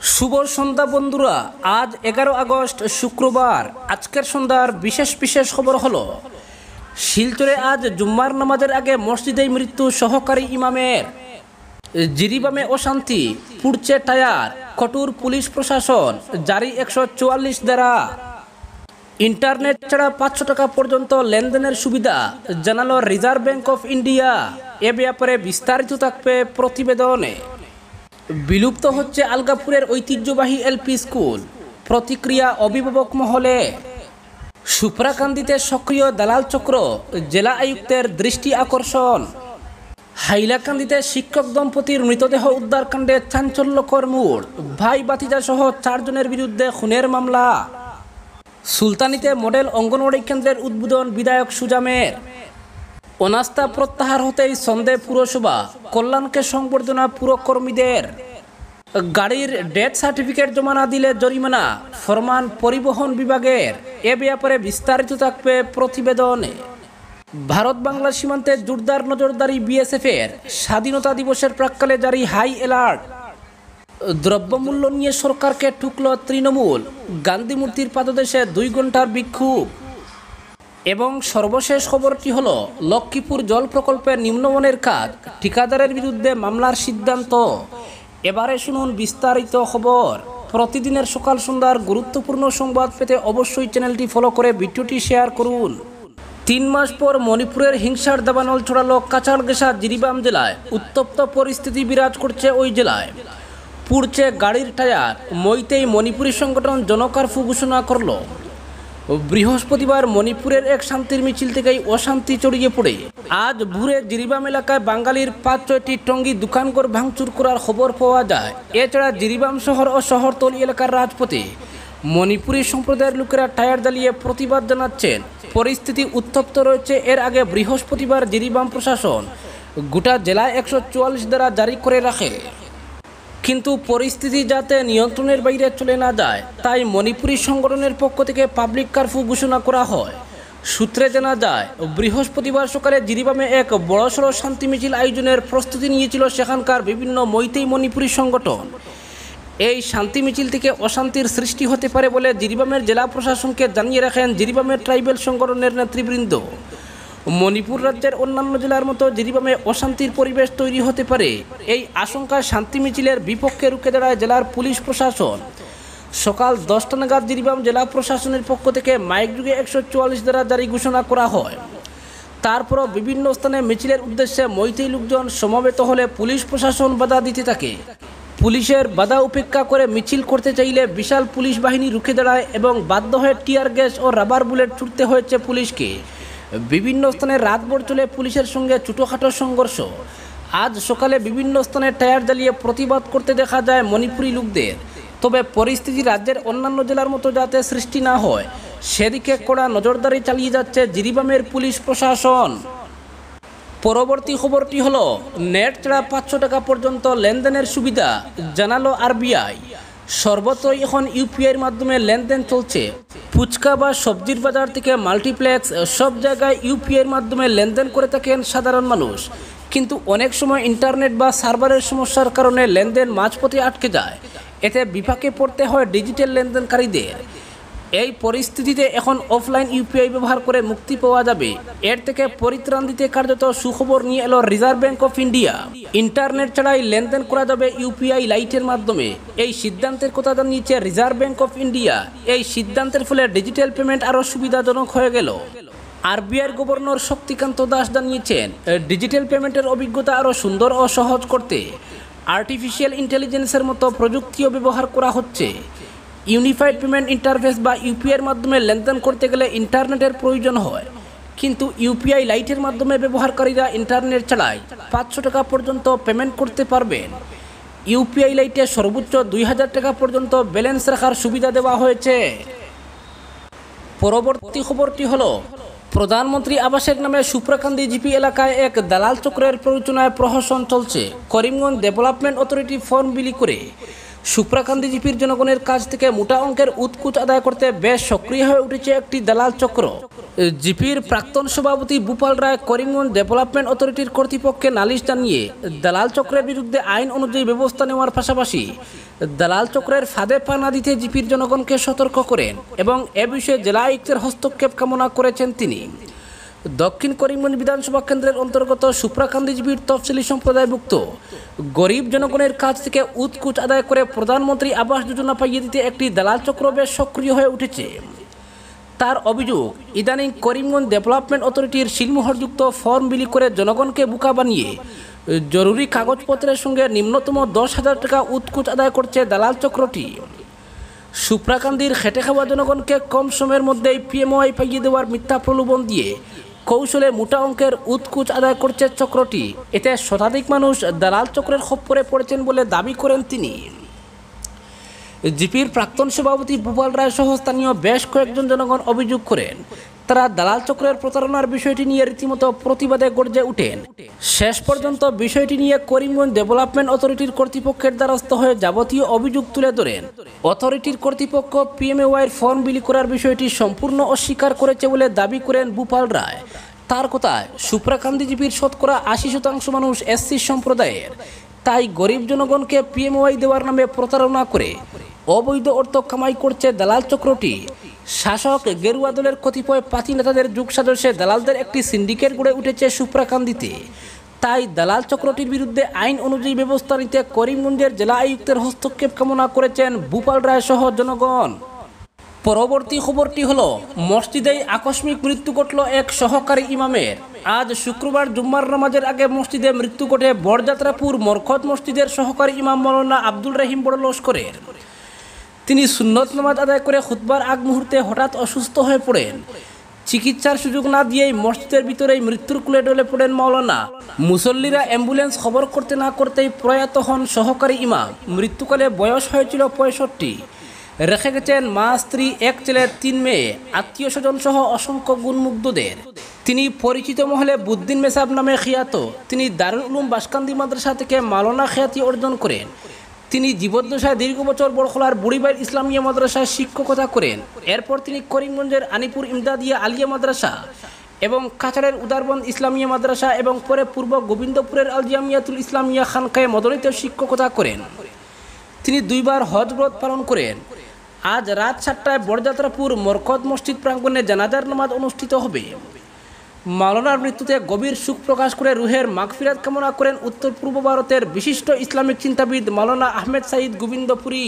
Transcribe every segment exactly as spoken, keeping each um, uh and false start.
শুভ সন্ধ্যা বন্ধুরা। আজ এগারো আগস্ট শুক্রবার। আজকের সন্ধ্যার বিশেষ বিশেষ খবর হলো, শিলচরে আজ জুম্মার নামাজের আগে মসজিদেই মৃত্যু সহকারী ইমামের। জিরিবামে অশান্তি, পুড়ছে টায়ার, কঠোর পুলিশ প্রশাসন, জারি একশো চুয়াল্লিশ ধারা। ইন্টারনেট ছাড়া পাঁচশো টাকা পর্যন্ত লেনদেনের সুবিধা জানালো রিজার্ভ ব্যাঙ্ক অফ ইন্ডিয়া। এ ব্যাপারে বিস্তারিত থাকবে প্রতিবেদনে। বিলুপ্ত হচ্ছে আলগাপুরের ঐতিহ্যবাহী এলপি স্কুল, প্রতিক্রিয়া অভিভাবক মহলে। সুপ্রাকান্দিতে সক্রিয় দালাল চক্র, জেলা আয়ুক্তের দৃষ্টি আকর্ষণ। হাইলাকান্দিতে শিক্ষক দম্পতির মৃতদেহ উদ্ধারকাণ্ডে চাঞ্চল্যকর মোড়, ভাই ভাতিজা সহ চারজনের বিরুদ্ধে খুনের মামলা। সুলতানিতে মডেল অঙ্গনওয়াড়ি কেন্দ্রের উদ্বোধন বিধায়ক সুজামের। অনাস্থা প্রত্যাহার হতেই সন্দেহ পুরসভা, কল্যাণকে সংবর্ধনা পুরকর্মীদের। গাড়ির ডেথ সার্টিফিকেট জমা না দিলে জরিমানা, ফরমান পরিবহন বিভাগের। এ ব্যাপারে বিস্তারিত থাকবে প্রতিবেদনে। ভারত বাংলা সীমান্তে জোরদার নজরদারি বিএসএফের। স্বাধীনতা দিবসের প্রাক্কালে জারি হাই অ্যালার্ট। দ্রব্যমূল্য নিয়ে সরকারকে ঠুকল তৃণমূল, গান্ধী মূর্তির পাদদেশে দুই ঘন্টার বিক্ষোভ। এবং সর্বশেষ খবরটি হলো, লক্ষ্মীপুর জল প্রকল্পের নিম্নমানের কাজ, ঠিকাদারের বিরুদ্ধে মামলার সিদ্ধান্ত। এবারে শুনুন বিস্তারিত খবর। প্রতিদিনের সকাল সন্ধ্যার গুরুত্বপূর্ণ সংবাদ পেতে অবশ্যই চ্যানেলটি ফলো করে ভিডিওটি শেয়ার করুন। তিন মাস পর মণিপুরের হিংসার দাবানল ছড়ালো কাছাড়-গেসা জিরিবাম জেলায়। উত্তপ্ত পরিস্থিতি বিরাজ করছে ওই জেলায়। পুড়ছে গাড়ির টায়ার, মইতেই মণিপুরী সংগঠন জনকারফু ঘোষণা করল। বৃহস্পতিবার মণিপুরের এক শান্তির মিছিল থেকেই অশান্তি ছড়িয়ে পড়ে আজ ভোরে জিরিবাম এলাকায় বাঙালির পাঁচ ছয়টি টঙ্গী দোকানঘর ভাঙচুর করার খবর পাওয়া যায়। এছাড়া জিরিবাম শহর ও শহরতলি এলাকার রাজপথে মণিপুরী সম্প্রদায়ের লোকেরা টায়ার জ্বালিয়ে প্রতিবাদ জানাচ্ছেন। পরিস্থিতি উত্তপ্ত রয়েছে। এর আগে বৃহস্পতিবার জিরিবাম প্রশাসন গোটা জেলায় একশো চুয়াল্লিশ ধারা জারি করে রাখে, কিন্তু পরিস্থিতি যাতে নিয়ন্ত্রণের বাইরে চলে না যায় তাই মণিপুরী সংগঠনের পক্ষ থেকে পাবলিক কারফিউ ঘোষণা করা হয়। সূত্রে জানা যায়, বৃহস্পতিবার সকালে জিরিবামে এক বড়সড় শান্তি মিছিল আয়োজনের প্রস্তুতি নিয়েছিল সেখানকার বিভিন্ন মৈতেই মণিপুরী সংগঠন। এই শান্তি মিছিল থেকে অশান্তির সৃষ্টি হতে পারে বলে জিরিবামের জেলা প্রশাসনকে জানিয়ে রাখেন জিরিবামের ট্রাইবেল সংগঠনের নেতৃবৃন্দ। মণিপুর রাজ্যের অন্যান্য জেলার মতো জিরিবামে অশান্তির পরিবেশ তৈরি হতে পারে, এই আশঙ্কা শান্তি মিছিলের বিপক্ষে রুখে দাঁড়ায় জেলার পুলিশ প্রশাসন। সকাল দশটা নাগাদ জিরিবাম জেলা প্রশাসনের পক্ষ থেকে মাইক যুগে একশো চুয়াল্লিশ ধারা জারি ঘোষণা করা হয়। তারপরও বিভিন্ন স্থানে মিছিলের উদ্দেশ্যে মৈতেই লোকজন সমবেত হলে পুলিশ প্রশাসন বাধা দিতে থাকে। পুলিশের বাধা উপেক্ষা করে মিছিল করতে চাইলে বিশাল পুলিশ বাহিনী রুখে দাঁড়ায় এবং বাধ্য হয়ে টিয়ার গ্যাস ও রাবার বুলেট ছুটতে হয়েছে পুলিশকে। বিভিন্ন স্থানে রাতভর চলে পুলিশের সঙ্গে ছোটোখাটো সংঘর্ষ। আজ সকালে বিভিন্ন স্থানে টায়ার জ্বালিয়ে প্রতিবাদ করতে দেখা যায় মণিপুরী লোকদের। তবে পরিস্থিতি রাজ্যের অন্যান্য জেলার মতো যাতে সৃষ্টি না হয় সেদিকে কড়া নজরদারি চালিয়ে যাচ্ছে জিরিবামের পুলিশ প্রশাসন। পরবর্তী খবরটি হলো, নেট ছাড়া পাঁচশো টাকা পর্যন্ত লেনদেনের সুবিধা জানালো আরবিআই। সর্বত্রই এখন ইউপিআইয়ের মাধ্যমে লেনদেন চলছে। ফুচকা বা সবজির বাজার থেকে মাল্টিপ্লেক্স সব জায়গায় ইউপিআইয়ের মাধ্যমে লেনদেন করে থাকেন সাধারণ মানুষ, কিন্তু অনেক সময় ইন্টারনেট বা সার্ভারের সমস্যার কারণে লেনদেন মাঝপথে আটকে যায়। এতে বিপাকে পড়তে হয় ডিজিটাল লেনদেনকারীদের। এই পরিস্থিতিতে এখন অফলাইন ইউপিআই ব্যবহার করে মুক্তি পাওয়া যাবে। এর থেকে পরিত্রাণ দিতে কার্যত সুখবর নিয়ে এলো Reserve Bank of India. Internet ছাড়াই লেনদেন করা যাবে ইউপিআই লাইটের মাধ্যমে। এই সিদ্ধান্তের কথা জানিয়েছে রিজার্ভ ব্যাঙ্ক অফ ইন্ডিয়া। এই সিদ্ধান্তের ফলে ডিজিটাল পেমেন্ট আরও সুবিধাজনক হয়ে গেল। আরবিআইয়ের গভর্নর শক্তিকান্ত দাস জানিয়েছেন, ডিজিটাল পেমেন্টের অভিজ্ঞতা আরও সুন্দর ও সহজ করতে আর্টিফিশিয়াল ইন্টেলিজেন্সের মতো প্রযুক্তিও ব্যবহার করা হচ্ছে। ইউনিফাইড পেমেন্ট ইন্টারফেস বা ইউপিআইয়ের মাধ্যমে লেনদেন করতে গেলে ইন্টারনেটের প্রয়োজন হয়, কিন্তু ইউপিআই লাইটের মাধ্যমে ব্যবহারকারীরা ইন্টারনেট ছাড়াই পাঁচশো টাকা পর্যন্ত পেমেন্ট করতে পারবেন। ইউপিআই লাইটে সর্বোচ্চ দুই হাজার টাকা পর্যন্ত ব্যালেন্স রাখার সুবিধা দেওয়া হয়েছে। পরবর্তী খবরটি হলো, প্রধানমন্ত্রী আবাসের নামে সুপ্রাকান্দি জিপি এলাকায় এক দালাল চক্রের প্ররোচনায় প্রহসন চলছে। করিমগঞ্জ ডেভেলপমেন্ট অথরিটি ফর্ম বিলি করে সুপ্রাকান্দি জিপির জনগণের কাছ থেকে মোটা অঙ্কের উৎকুচ আদায় করতে বেশ সক্রিয় হয়ে উঠেছে একটি দালাল চক্র। জিপির প্রাক্তন সভাপতি ভূপাল রায় করিমগঞ্জ ডেভেলপমেন্ট অথরিটির কর্তৃপক্ষে নালিশ জানিয়ে দালাল চক্রের বিরুদ্ধে আইন অনুযায়ী ব্যবস্থা নেওয়ার পাশাপাশি দালাল চক্রের ফাঁদে পা না দিতে জিপির জনগণকে সতর্ক করেন এবং এ বিষয়ে জেলা আয়ুক্তের হস্তক্ষেপ কামনা করেছেন তিনি। দক্ষিণ করিমগঞ্জ বিধানসভা কেন্দ্রের অন্তর্গত সুপ্রাকান্দি জিপির তফসিলি সম্প্রদায়ভুক্ত গরিব জনগণের কাছ থেকে উৎকুচ আদায় করে প্রধানমন্ত্রী আবাস যোজনা পাইয়ে দিতে একটি দালাল চক্র বেশ সক্রিয় হয়ে উঠেছে। তার অভিযোগ, ইদানিং করিমগঞ্জ ডেভেলপমেন্ট অথরিটির শিলমোহরযুক্ত ফর্ম বিলি করে জনগণকে বোকা বানিয়ে জরুরি কাগজপত্রের সঙ্গে নিম্নতম দশ হাজার টাকা উৎকুচ আদায় করছে দালাল চক্রটি। সুপ্রাকান্দির খেটে খাওয়া জনগণকে কম সময়ের মধ্যেই পিএমওয়াই পাইয়ে দেওয়ার মিথ্যা প্রলোভন দিয়ে কৌশলে মোটা অঙ্কের উৎকুচ আদায় করছে চক্রটি। এতে শতাধিক মানুষ দালাল চক্রের খপ্পরে পড়েছেন বলে দাবি করেন তিনি। জিপির প্রাক্তন সভাপতি ভূপাল রায় সহ স্থানীয় বেশ কয়েকজন জনগণ অভিযোগ করেন, তারা দালাল চক্রের প্রতারণার বিষয়টি নিয়ে রীতিমতো প্রতিবাদে গর্জে উঠেন। শেষ পর্যন্ত বিষয়টি নিয়ে করিমগঞ্জ ডেভেলপমেন্ট অথরিটির কর্তৃপক্ষের দ্বারস্থ হয়ে যাবতীয় অভিযোগ তুলে ধরেন। অথরিটির কর্তৃপক্ষ পিএমএওয়াইয়ের ফর্ম বিলি করার বিষয়টি সম্পূর্ণ অস্বীকার করেছে বলে দাবি করেন ভূপাল রায়। তার কথায়, সুপ্রাকান্দি জিপির শতকরা আশি শতাংশ মানুষ এসসি সম্প্রদায়ের, তাই গরিব জনগণকে পিএমওয়াই দেওয়ার নামে প্রতারণা করে অবৈধ অর্থ কামাই করছে দালাল চক্রটি। শাসক গেরুয়া দলের কতিপয় পাতি নেতাদের যুগ সাজসে দালালদের একটি সিন্ডিকেট গড়ে উঠেছে সুপ্রাকান্দিতে। তাই দালাল চক্রটির বিরুদ্ধে আইন অনুযায়ী ব্যবস্থা নিতে করিমগঞ্জের জেলা আয়ুক্তের হস্তক্ষেপ কামনা করেছেন ভূপাল রায় সহ জনগণ। পরবর্তী খবরটি হলো, মসজিদেই আকস্মিক মৃত্যু ঘটল এক সহকারী ইমামের। আজ শুক্রবার জুম্মার নামাজের আগে মসজিদে মৃত্যু ঘটে বরযাত্রাপুর মরকত মসজিদের সহকারী ইমাম মাওলানা আব্দুল রহিম বড় লস্করের। তিনি সুন্নত নামাজ আদায় করে খুতবার আগ মুহূর্তে হঠাৎ অসুস্থ হয়ে পড়েন। চিকিৎসার সুযোগ না দিয়েই মসজিদের ভিতরেই মৃত্যুর কুলে ডলে পড়েন মাওলানা। মুসল্লিরা অ্যাম্বুলেন্স খবর করতে না করতেই প্রয়াত হন সহকারী ইমাম। মৃত্যুকালে বয়স হয়েছিল পঁয়ষট্টি। রেখে গেছেন মা, স্ত্রী, এক ছেলে, তিন মেয়ে, আত্মীয় স্বজন সহ অসংখ্য গুণমুগ্ধদের। তিনি পরিচিত মহলে বুদ্দিন মেসাব নামে খিয়াত। তিনি দারুল উলুম বাসকান্দি মাদ্রাসা থেকে মাওলানা খ্যাতি অর্জন করেন। তিনি জীবদ্দশায় দীর্ঘ বছর বড়খলার বুড়িবাইল ইসলামিয়া মাদ্রাসায় শিক্ষকতা করেন। এরপর তিনি করিমগঞ্জের আনিপুর ইমদাদিয়া আলিয়া মাদ্রাসা এবং কাছাড়ের উদারবন্দ ইসলামিয়া মাদ্রাসা এবং পরে পূর্ব গোবিন্দপুরের আল জামিয়াতুল ইসলামিয়া খানকায়ে মদনীতে শিক্ষকতা করেন। তিনি দুইবার হজ ব্রত পালন করেন। আজ রাত সাতটায় বরযাত্রাপুর মরকত মসজিদ প্রাঙ্গণে জানাজার নামাজ অনুষ্ঠিত হবে। মাওলানার মৃত্যুতে গভীর শোক প্রকাশ করে রুহের মাগফিরাত কামনা করেন উত্তর পূর্ব ভারতের বিশিষ্ট ইসলামিক চিন্তাবিদ মাওলানা আহমেদ সাঈদ গোবিন্দপুরী।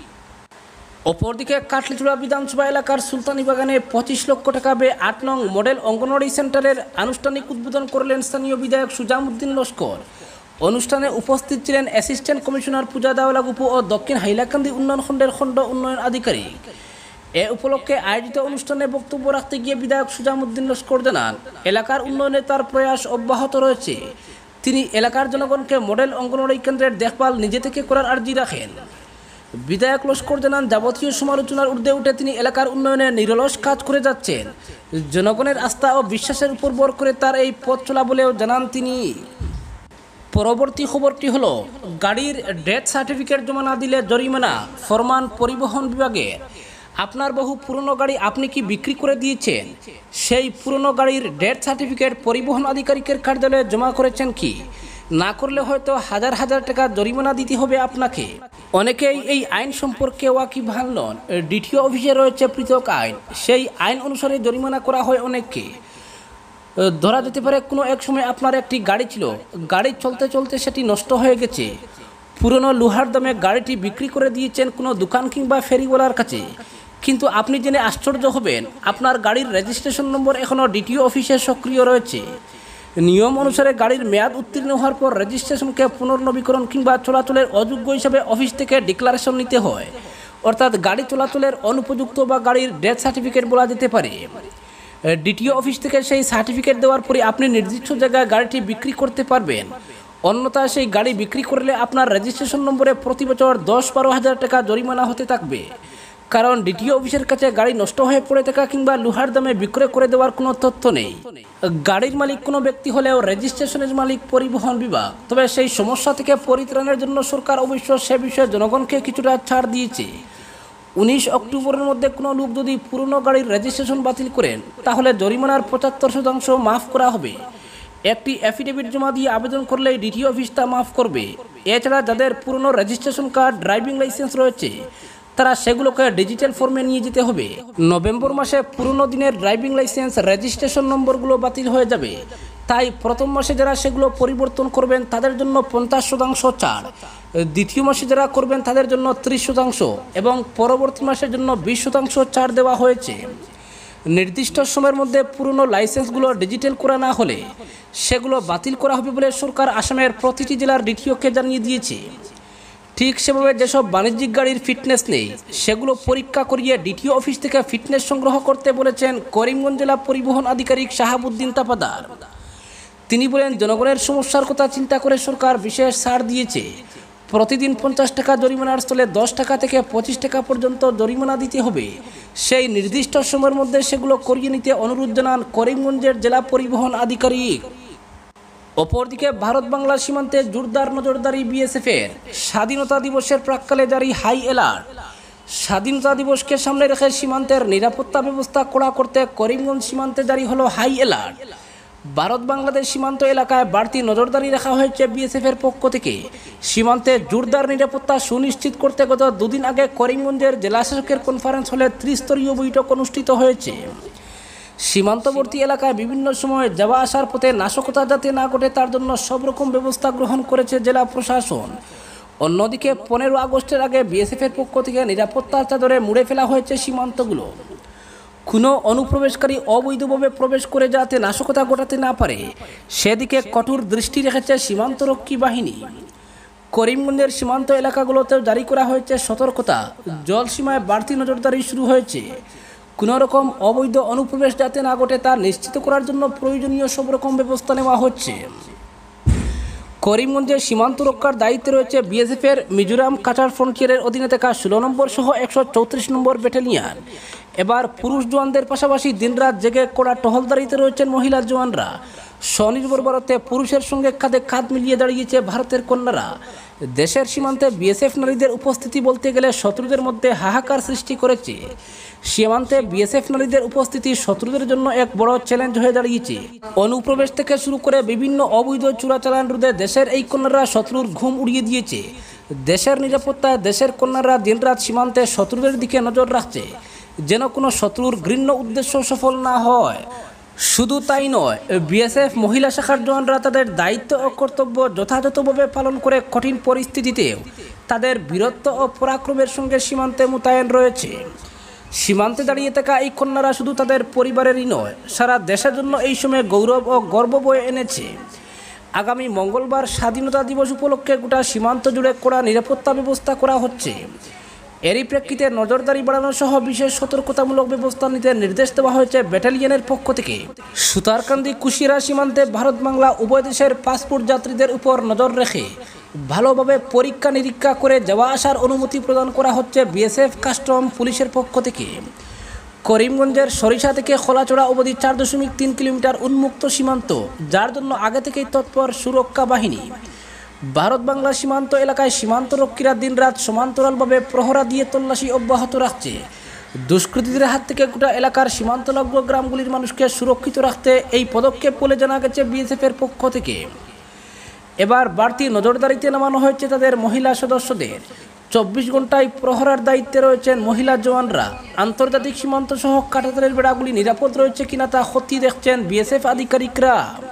অপরদিকে কাটলিচুড়া বিধানসভা এলাকার সুলতানি বাগানে পঁচিশ লক্ষ টাকা ব্যয়ে আট নং মডেল অঙ্গনওয়াড়ি সেন্টারের আনুষ্ঠানিক উদ্বোধন করলেন স্থানীয় বিধায়ক সুজামউদ্দিন লস্কর। অনুষ্ঠানে উপস্থিত ছিলেন অ্যাসিস্ট্যান্ট কমিশনার পূজা দাওলা গুপু ও দক্ষিণ হাইলাকান্দি উন্নয়ন খণ্ডের খণ্ড উন্নয়ন আধিকারিক। এ উপলক্ষে আয়োজিত অনুষ্ঠানে বক্তব্য রাখতে গিয়ে বিধায়ক সুজামউদ্দিন লস্কর জানান, এলাকার উন্নয়নে তার প্রয়াস অব্যাহত রয়েছে। তিনি এলাকার জনগণকে মডেল অঙ্গনওয়াড়ি কেন্দ্রের দেখভাল নিজে থেকে করার আর্জি রাখেন। বিধায়ক লস্কর জানান, যাবতীয় সমালোচনার ঊর্ধ্বে উঠে তিনি এলাকার উন্নয়নে নিরলস কাজ করে যাচ্ছেন। জনগণের আস্থা ও বিশ্বাসের উপর ভর করে তার এই পথ চলা বলেও জানান তিনি। পরবর্তী খবরটি হলো, গাড়ির ডেথ সার্টিফিকেট জমা না দিলে জরিমানা, ফরমান পরিবহন বিভাগের। আপনার বহু পুরনো গাড়ি আপনি কি বিক্রি করে দিয়েছেন? সেই পুরনো গাড়ির ডেথ সার্টিফিকেট পরিবহন আধিকারিকের কার্যালয়ে জমা করেছেন কি? না করলে হয়তো হাজার হাজার টাকা জরিমানা দিতে হবে আপনাকে। অনেকেই এই আইন সম্পর্কে ওয়াকিবহাল নন। ডিটিও অফিসে রয়েছে পৃথক আইন, সেই আইন অনুসারে জরিমানা করা হয় অনেককে। ধরা যেতে পারে কোনো এক সময় আপনার একটি গাড়ি ছিল, গাড়ি চলতে চলতে সেটি নষ্ট হয়ে গেছে, পুরনো লোহার দামে গাড়িটি বিক্রি করে দিয়েছেন কোনো দোকান কিংবা ফেরিওয়ালার কাছে। কিন্তু আপনি জেনে আশ্চর্য হবেন, আপনার গাড়ির রেজিস্ট্রেশন নম্বর এখনও ডিটিও অফিসে সক্রিয় রয়েছে। নিয়ম অনুসারে গাড়ির মেয়াদ উত্তীর্ণ হওয়ার পর রেজিস্ট্রেশনকে পুনর্নবীকরণ কিংবা চলাচলের অযোগ্য হিসাবে অফিস থেকে ডিক্লারেশন নিতে হয়। অর্থাৎ গাড়ি চলাচলের অনুপযুক্ত বা গাড়ির ডেথ সার্টিফিকেট বলা যেতে পারে। ডিটিও অফিস থেকে সেই সার্টিফিকেট দেওয়ার পরে আপনি নির্দিষ্ট জায়গায় গাড়িটি বিক্রি করতে পারবেন। অন্যথায় সেই গাড়ি বিক্রি করলে আপনার রেজিস্ট্রেশন নম্বরে প্রতি বছর দশ বারো হাজার টাকা জরিমানা হতে থাকবে। কারণ ডিটিও অফিসের কাছে গাড়ি নষ্ট হয়ে পড়ে থাকা কিংবা লোহার দামে বিক্রয় করে দেওয়ার কোনো তথ্য নেই। গাড়ির মালিক কোনো ব্যক্তি হলেও রেজিস্ট্রেশনের মালিক পরিবহন বিভাগ। তবে সেই সমস্যা থেকে পরিত্রাণের জন্য সরকার অবশ্য সে বিষয়ে জনগণকে কিছুটা ছাড় দিয়েছে। উনিশ অক্টোবরের মধ্যে কোনো লোক যদি পুরনো গাড়ির রেজিস্ট্রেশন বাতিল করেন তাহলে জরিমানার পঁচাত্তর শতাংশ মাফ করা হবে। একটি অ্যাফিডেভিট জমা দিয়ে আবেদন করলেই ডিটিও অফিস তা মাফ করবে। এছাড়া যাদের পুরনো রেজিস্ট্রেশন কার্ড, ড্রাইভিং লাইসেন্স রয়েছে তারা সেগুলোকে ডিজিটাল ফর্মে নিয়ে যেতে হবে। নভেম্বর মাসে পুরনো দিনের ড্রাইভিং লাইসেন্স রেজিস্ট্রেশন নম্বরগুলো বাতিল হয়ে যাবে। তাই প্রথম মাসে যারা সেগুলো পরিবর্তন করবেন তাদের জন্য পঞ্চাশ শতাংশ ছাড়, দ্বিতীয় মাসে যারা করবেন তাদের জন্য ত্রিশ শতাংশ এবং পরবর্তী মাসের জন্য বিশ শতাংশ ছাড় দেওয়া হয়েছে। নির্দিষ্ট সময়ের মধ্যে পুরনো লাইসেন্সগুলো ডিজিটাল করা না হলে সেগুলো বাতিল করা হবে বলে সরকার আসামের প্রতিটি জেলার ডিটিওকে জানিয়ে দিয়েছে। ঠিক সেভাবে যেসব বাণিজ্যিক গাড়ির ফিটনেস নেই সেগুলো পরীক্ষা করিয়ে ডিটিও অফিস থেকে ফিটনেস সংগ্রহ করতে বলেছেন করিমগঞ্জ জেলা পরিবহন আধিকারিক শাহাবুদ্দিন তাপাদার। তিনি বলেন, জনগণের সমস্যার কথা চিন্তা করে সরকার বিশেষ ছাড় দিয়েছে। প্রতিদিন পঞ্চাশ টাকা জরিমানার স্থলে দশ টাকা থেকে পঁচিশ টাকা পর্যন্ত জরিমানা দিতে হবে। সেই নির্দিষ্ট সময়ের মধ্যে সেগুলো করিয়ে নিতে অনুরোধ জানান করিমগঞ্জের জেলা পরিবহন আধিকারিক। অপরদিকে ভারত বাংলা সীমান্তে জোরদার নজরদারি বিএসএফের। স্বাধীনতা দিবসের প্রাক্কালে জারি হাই অ্যালার্ট। স্বাধীনতা দিবসকে সামনে রেখে সীমান্তের নিরাপত্তা ব্যবস্থা কড়া করতে করিমগঞ্জ সীমান্তে জারি হলো হাই অ্যালার্ট। ভারত বাংলাদেশ সীমান্ত এলাকায় বাড়তি নজরদারি রাখা হয়েছে বিএসএফের পক্ষ থেকে। সীমান্তে জোরদার নিরাপত্তা সুনিশ্চিত করতে গত দুদিন আগে করিমগঞ্জের জেলাশাসকের কনফারেন্স হলে ত্রিস্তরীয় বৈঠক অনুষ্ঠিত হয়েছে। সীমান্তবর্তী এলাকায় বিভিন্ন সময়ে যাওয়া আসার পথে নাশকতা যাতে না ঘটে তার জন্য সব রকম ব্যবস্থা গ্রহণ করেছে জেলা প্রশাসন। অন্যদিকে পনেরো আগস্টের আগে বিএসএফের পক্ষ থেকে নিরাপত্তার চাদরে মুড়ে ফেলা হয়েছে সীমান্তগুলো। কোনো অনুপ্রবেশকারী অবৈধভাবে প্রবেশ করে যাতে নাশকতা ঘটাতে না পারে সেদিকে কঠোর দৃষ্টি রেখেছে সীমান্তরক্ষী বাহিনী। করিমগঞ্জের সীমান্ত এলাকাগুলোতেও জারি করা হয়েছে সতর্কতা। জলসীমায় বাড়তি নজরদারি শুরু হয়েছে। কোনো রকম অবৈধ অনুপ্রবেশ যাতে না ঘটে তা নিশ্চিত করার জন্য প্রয়োজনীয় সব রকম ব্যবস্থা নেওয়া হচ্ছে। করিমগঞ্জের সীমান্ত রক্ষার দায়িত্বে রয়েছে বিএসএফের মিজোরাম কাটার ফ্রন্টিয়ারের অধীনে থাকা ষোলো নম্বর সহ একশো চৌত্রিশ নম্বর ব্যাটালিয়ান। এবার পুরুষ জওয়ানদের পাশাপাশি দিনরাত জেগে কড়া টহলদারিতে রয়েছেন মহিলা জওয়ানরা। স্বনির্ভর ভারতে পুরুষের সঙ্গে কাঁধে কাঁধ মিলিয়ে দাঁড়িয়েছে ভারতের কন্যারা। দেশের সীমান্তে বিএসএফ নারীদের উপস্থিতি বলতে গেলে শত্রুদের মধ্যে হাহাকার সৃষ্টি করেছে। সীমান্তে বিএসএফ নারীদের উপস্থিতি শত্রুদের জন্য এক বড় চ্যালেঞ্জ হয়ে দাঁড়িয়েছে। অনুপ্রবেশ থেকে শুরু করে বিভিন্ন অবৈধ চোরাচালান রোধে দেশের এই কন্যারা শত্রুর ঘুম উড়িয়ে দিয়েছে। দেশের নিরাপত্তায় দেশের কন্যারা দিনরাত সীমান্তে শত্রুদের দিকে নজর রাখছে যেন কোনো শত্রুর ঘৃণ্য উদ্দেশ্য সফল না হয়। শুধু তাই নয়, বিএসএফ মহিলা শাখার জওয়ানরা তাদের দায়িত্ব ও কর্তব্য যথাযথভাবে পালন করে কঠিন পরিস্থিতিতেও তাদের বীরত্ব ও পরাক্রমের সঙ্গে সীমান্তে মোতায়েন রয়েছে। সীমান্তে দাঁড়িয়ে থাকা এই কন্যারা শুধু তাদের পরিবারেরই নয়, সারা দেশের জন্য এই সময় গৌরব ও গর্ব বয়ে এনেছে। আগামী মঙ্গলবার স্বাধীনতা দিবস উপলক্ষে গোটা সীমান্ত জুড়ে কড়া নিরাপত্তা ব্যবস্থা করা হচ্ছে। এরই প্রেক্ষিতে নজরদারি বাড়ানো সহ বিশেষ সতর্কতামূলক ব্যবস্থা নিতে নির্দেশ দেওয়া হয়েছে ব্যাটালিয়নের পক্ষ থেকে। সুতারকান্দি কুশিয়ারা সীমান্তে ভারত বাংলা উভয় দেশের পাসপোর্ট যাত্রীদের উপর নজর রেখে ভালোভাবে পরীক্ষা নিরীক্ষা করে যাওয়া আসার অনুমতি প্রদান করা হচ্ছে বিএসএফ কাস্টম পুলিশের পক্ষ থেকে। করিমগঞ্জের সরিষা থেকে খোলাচড়া অবধি চার দশমিক তিন কিলোমিটার উন্মুক্ত সীমান্ত, যার জন্য আগে থেকেই তৎপর সুরক্ষা বাহিনী। ভারত বাংলা সীমান্ত এলাকায় সীমান্তরক্ষীরা দিনরাত সমান্তরালভাবে প্রহরা দিয়ে তল্লাশি অব্যাহত রাখছে। দুষ্কৃতীদের হাত থেকে গোটা এলাকার সীমান্তলগ্ন গ্রামগুলির মানুষকে সুরক্ষিত রাখতে এই পদক্ষেপ বলে জানা গেছে বিএসএফের পক্ষ থেকে। এবার বাড়তি নজরদারিতে নামানো হয়েছে তাদের মহিলা সদস্যদের। চব্বিশ ঘন্টায় প্রহরার দায়িত্বে রয়েছেন মহিলা জওয়ানরা। আন্তর্জাতিক সীমান্ত সহ কাঁটাতারের বেড়াগুলি নিরাপদ রয়েছে কিনা তা খতিয়ে দেখছেন বিএসএফ আধিকারিকরা।